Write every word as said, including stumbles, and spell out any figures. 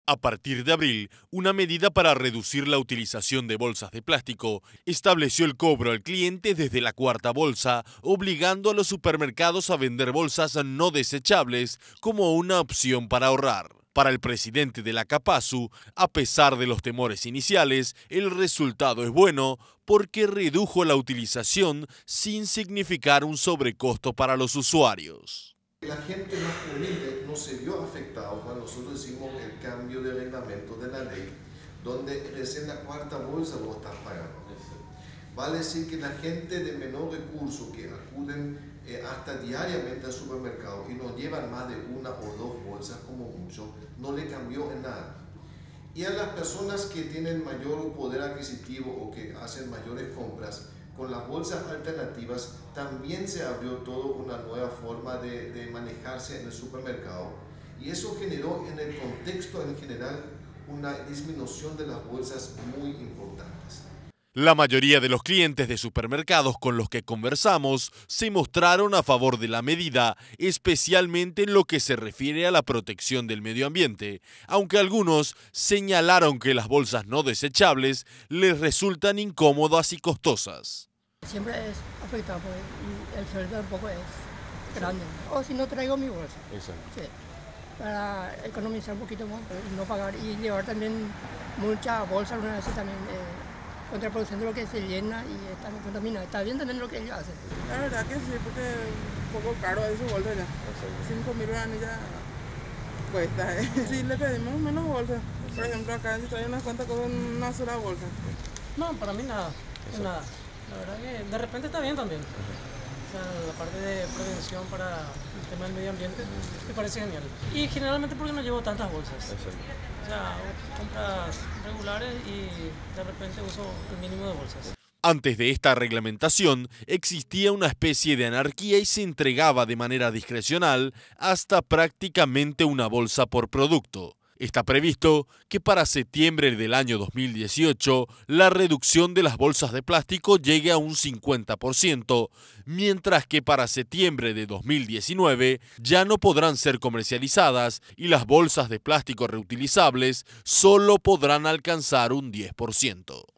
A partir de abril, una medida para reducir la utilización de bolsas de plástico estableció el cobro al cliente desde la cuarta bolsa, obligando a los supermercados a vender bolsas no desechables como una opción para ahorrar. Para el presidente de la Capasu, a pesar de los temores iniciales, el resultado es bueno porque redujo la utilización sin significar un sobrecosto para los usuarios. La gente más humilde no se vio afectado cuando nosotros hicimos el cambio de reglamento de la ley, donde recién la cuarta bolsa vos estás pagando. Vale decir que la gente de menor recurso que acuden eh, hasta diariamente al supermercado y no llevan más de una o dos bolsas como mucho, no le cambió en nada. Y a las personas que tienen mayor poder adquisitivo o que hacen mayores compras, con las bolsas alternativas también se abrió toda una nueva forma de, de manejarse en el supermercado, y eso generó en el contexto en general una disminución de las bolsas muy importantes. La mayoría de los clientes de supermercados con los que conversamos se mostraron a favor de la medida, especialmente en lo que se refiere a la protección del medio ambiente, aunque algunos señalaron que las bolsas no desechables les resultan incómodas y costosas. Siempre es afectado porque el sueldo tampoco es grande. O si no traigo mi bolsa. Exacto. Sí, para economizar un poquito más y no pagar. Y llevar también mucha bolsa alguna vez también eh, contraproducente porque se llena y está contaminada. Está bien también lo que ellos hacen. La verdad que sí, porque es un poco caro de su bolsa ya. cinco mil yuanes ya cuesta. ¿eh? Sí, le pedimos menos bolsas. Por ejemplo, acá si trae unas cuantas con una sola bolsa. No, para mí nada. Nada. La verdad que de repente está bien también. O sea, la parte de prevención para el tema del medio ambiente me parece genial. Y generalmente porque no llevo tantas bolsas. O sea, hago compras regulares y de repente uso el mínimo de bolsas. Antes de esta reglamentación existía una especie de anarquía y se entregaba de manera discrecional hasta prácticamente una bolsa por producto. Está previsto que para septiembre del año dos mil dieciocho la reducción de las bolsas de plástico llegue a un cincuenta por ciento, mientras que para septiembre de dos mil diecinueve ya no podrán ser comercializadas y las bolsas de plástico reutilizables solo podrán alcanzar un diez por ciento.